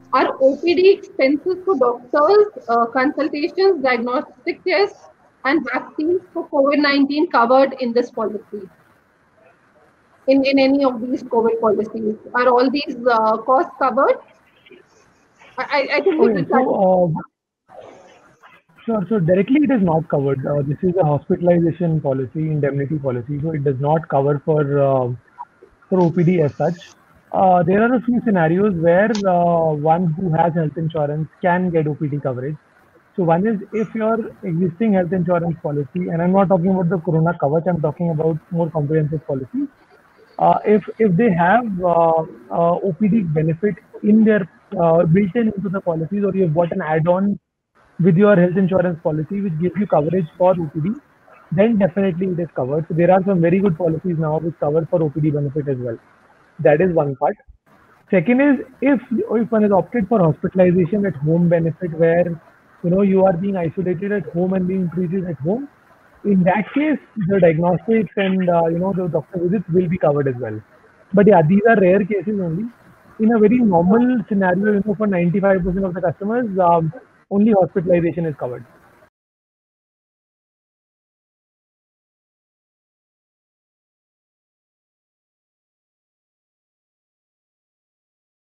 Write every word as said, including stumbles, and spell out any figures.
Are O P D expenses for doctors, uh, consultations, diagnostic tests, and vaccines for COVID nineteen covered in this policy? In, in any of these COVID policies? Are all these uh, costs covered? I, I I think we Okay, will so touch. uh, sure. So directly it is not covered. Uh, this is a hospitalization policy, indemnity policy, so it does not cover for uh, for O P D as such. Uh, there are a few scenarios where uh, one who has health insurance can get O P D coverage. So one is if your existing health insurance policy, and I'm not talking about the Corona Kavach, I'm talking about more comprehensive policy. Uh, if if they have uh, uh, O P D benefit in their uh, built in into the policies, or you've bought an add-on with your health insurance policy which gives you coverage for O P D, then definitely it is covered. So there are some very good policies now which cover for O P D benefit as well. That is one part. Second is if if one is opted for hospitalization at home benefit where you know you are being isolated at home and being treated at home, in that case the diagnostics and uh, you know the doctor visits will be covered as well. But yeah, these are rare cases only. In a very normal scenario, you know, for ninety-five percent of the customers, um, only hospitalization is covered.